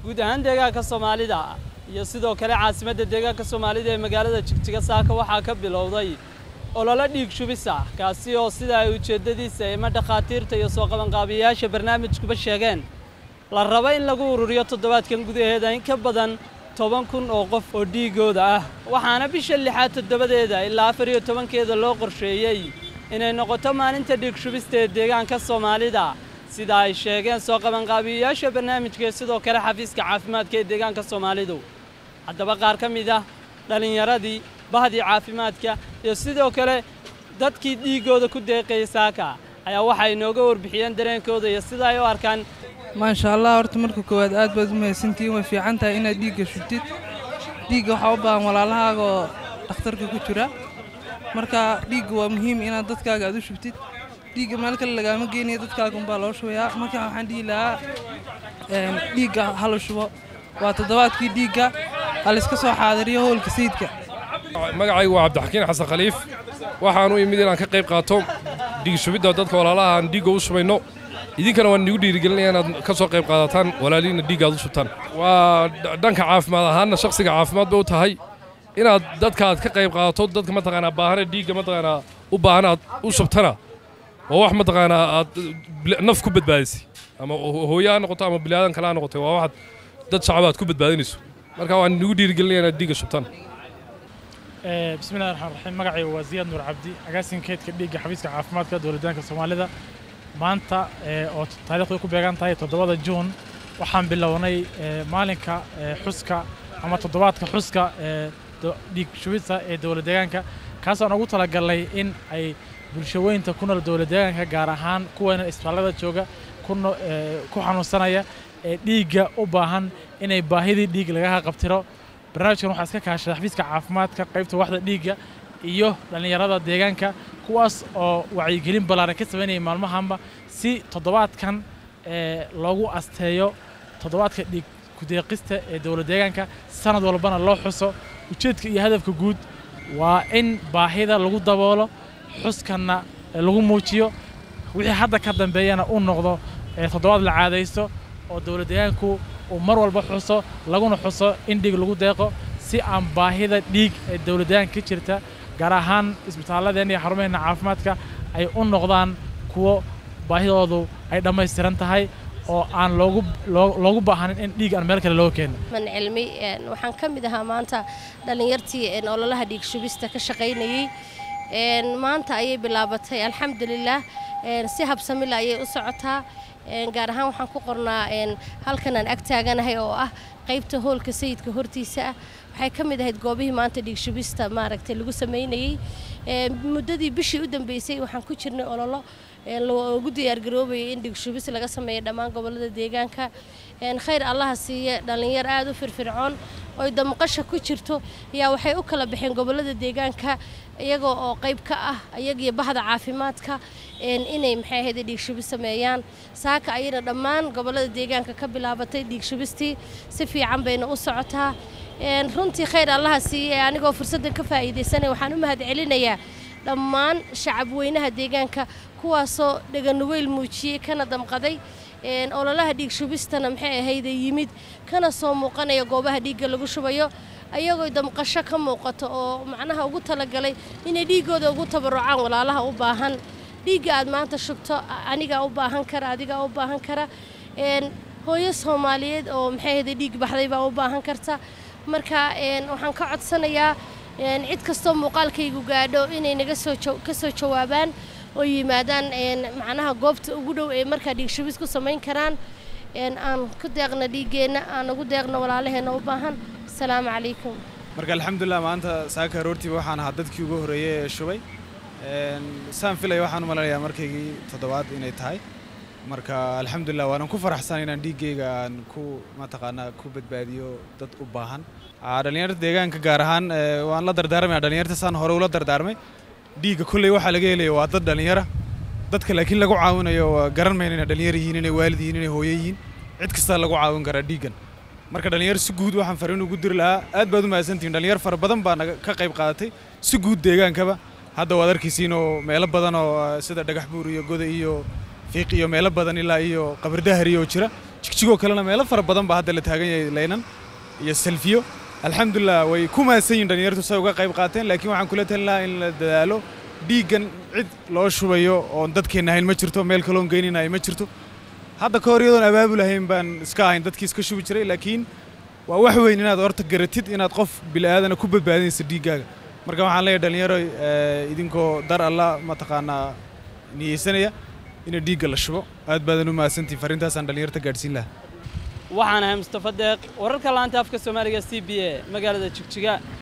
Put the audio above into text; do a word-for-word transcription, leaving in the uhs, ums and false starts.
guud ahaan deegaanka Soomaalida iyo sidoo kale caasimadda deegaanka Soomaalida ee magaalada Jigjiga saaka waxaa ka bilowday olole dhiig shubis ah kaasi oo sida ay ujeedadiisa ee dhakhaatiirta iyo soo qaban qaabiyaasha barnaamijkuba sheegeen la rabo in lagu ururiyo toddobaadkan gudaheeda in ka badan toban kun oo qof oo dhiigooda ah waxaana bisha lixaad toddobadeeda ilaa afar iyo tobankeeda loo qorsheeyay inay noqoto maalinta dhiig shubista ee deegaanka Soomaalida sida ay sheegeen soo qaban qaabiyaasha barnaamijka sidoo kale xafiiska caafimaadka ee deegaanka Soomaalidu haddaba qaar ka mid ah dhalinyaradii bahdii caafimaadka iyo sidoo kale dadkii dhiigooda ku deeqay saaka ayaa waxa ay nooga warbixiyeen dareenkooda iyo sida ay u arkaan ما شاء الله horta marka koowaad aad baad u mahadsantiin way fiican tahay inaad dhiigga shubtid dhiigga waxa u baahan walaalahaaga oo dhakhtarka ku jira marka dhiigga waa muhiim inaad dadkaaga aad u shubtid dhiigga meel kale lagama geenayo dadkaaga un baa loo shubayaa marka waxaan dhihi lahaa dhiigga hal shubo waa toddobaadkii dhiigga hal iska soo xaadiriyo howlka sayidka magacaygu waa cabdixakiin xasan khaliif waxaan u imid inaan ka qayb qaato dhiig shubidda dadka walaalaha aan dhiigga u shubayno idinkana waan nigu dhiirigelinayaa inaad ka soo qayb qaadataan walaalihiina dhiigga aad u shubtaan waa dhanka caafimaad ahaanna shakhsiga caafimaad bay u tahay inaad dadka aad ka qayb qaadato dadka mataqaanaa baahana dhiigga mataqaanaa u baahan aad u shubtana waa wax mataqaanaa aad naf ku badbaadisay ama hooyo ha noqoto ama bilaadan kale ha noqotay waa waxaad dad shacab aad ku badbaadinayso marka waan nigu dhiirigelinayaa inaad dhiigga shubtaan بسم الله الرحمن الرحيم مقعي وزياد نور عبدي أقاسين كيت كديجي حفيزك عافمات كدولدانك الصومالية maanta oo taariikhdu ku beegan tahay toddobada Juun waxaan bilownay maalinka xuska ama toddobaadka xuska dhiig shubista ee dawladda deegaanka kaas oo ugu talagalay in ay bulshooyinka ku nool dawladda deegaanka gaar ahaan kuwa isbitaalada jooga ku xanuunsanaya ee dhiigga u baahan inay baahidii dhiig laga qabtiro barnaamijkan waxa iska kaashaday xafiiska caafimaadka qaybta waxda dhiigga iyo dhalinyarada deegaanka kuwaas oo wacyigelin balaaran ka sameynaya maalmahanba si toddobaadkan ee loogu asteeyo toddobaadka dhiig ku deeqista ee dawladda deegaanka sanad walbana loo xuso ujeedka iyo hadafka guud waa in baahida lagu daboolo xuskana lagu muujiyo wixii hadda ka dambeeyana uu noqdo toddobaad la caadaysto oo dawladda deegaanku uu mar walba xuso laguna xuso in dhiig lagu deeqo si aan baahida dhiig ee dawladda deegaanka ka jirta gaar ahaan isbitaaladeen iyo xarumaheena caafimaadka ay u noqdaan kuwo baahidoodu ay dhammaystiran tahay oo aan loogu loogu baahanin in dhiig aan meel kale loo keeno man cilmi waxaan ka mid ahaa maanta dhalinyartii ololaha dhiig shubista ka shaqaynayay maanta ayay bilaabatay alxamdulillaah si habsami leh ayay u socotaa gaar ahaan waxaan ku qornaa halkan aan ag taaganahay oo ah qaybta hoolka sayidka hortiisa ah waxay ka mid ahayd goobihii maanta dhiig shubista maaragtay lagu sameynayay muddadii bishii u dambeysay waxaan ku jirnay ololo loogu diyaargaroobayay in dhiig shubis laga sameeyo dhammaan gobollada deegaanka khayr allaha siiye dhalinyar aad u firfircoon oo damqasha ku jirto ayaa waxay u kala baxeen gobollada deegaanka iyagoo oo qayb ka ah iyagiyo bahda caafimaadka inay maxay ahayd dhiig shubis sameeyaan saaka ayayna dhammaan gobollada deegaanka ka bilaabatay dhiig shubistii si fiican bayna u socotaa runtii khayr allaha siiye anigoo fursaddan ka faa'iidaysanay waxaan u mahadcelinayaa dhammaan shacab weynaha deegaanka kuwaasoo dhaganugeyl muujiyey kana damqaday ololaha dhiig shubistana maxay ahayd yimid kana soo muuqanaya goobaha dhiigga lagu shubayo ayagoo damqasho ka muuqato oo macnaha ugu talagalay inay dhiigooda ugu tabarucaan walaalaha u baahan dhiigga aad maanta shubto aniga u baahan kara adiga u baahan kara hooyo Soomaaliyeed oo maxay ahayd dhiig baxday baa u baahan karta marka waxaan ka codsanayaa cid kastoo muuqaalkaygu gaadho inay naga soo ka soo jawaabaan oo yimaadaan macnaha goobta ugu dhow ee marka dhiig shubis ku sameyn karaan aan ku deeqna dhiigeena aan ugu deeqna walaalaheena u baahan assalaamu calaykum marka alxamdulilah maanta saaka roortii waxaan ahaa dadkii ugu horeeyay ee shubay saan filay waxaan u maleynayaa markaygii toddobaad inay tahay marka alxamdulilah waan ku faraxsanahay inaan dhiigayga aan ku mataqaanaa ku badbaadiyo dad u baahan dhalinyarta deegaanka gaar ahaan waan la dardaarmay dhalinyarta saan hore ula dardaarmay dhiigga kulley waxa laga helayo waa dad dhalinyara dadka laakiin lagu caawinayo garan mayna inay dhalinyar yihiin inay waalid yihiin inay hooyo yihiin cid kasta lagu caawin karaa dhiiggan marka dhalinyar si guud waxaan fariin ugu diri lahaa aad baad u mahadsantihiin dhalinyar fara badan baa ka qayb qaadatay si guud deegaankaba hadda waad arkaysiin oo meelo badan oo sida dhagax buur iyo goda iyo fiiq iyo meelo badan ilaa iyo qabardahar iyo jira jigjigoo kalena meelo fara badan baa hadda la taagan yahay leynan iyo selfiyo alxamdulilah way ku maasan yihiin dhalinyartu say uga qayb qaateen laakiin waxaan kula talin lahaa in la dadaalo dhiiggan cid loo shubayo oon dadkeenna ahayn ma jirto meel kaloon geyninayo ma jirto hadda ka hor iyadoon abaabulahayn baan iska ahayn dadkii iska shubi jiray laakiin waa wax weyn inaad horta garatid inaad qof bil'aadana ku badbaadinaysa dhiiggaaga marka waxaan leeyahay dhalinyaro idinkoo dar alla mataqaanaa niyeysanaya in dhiigga la shubo aad baadan u mahadsantihiin fariintaasaan dhalinyarta gaadhsiin lahaa waxaan ahay Mustafa Deeq wararka laanta afka Soomaaliga C B A magaalada Jigjiga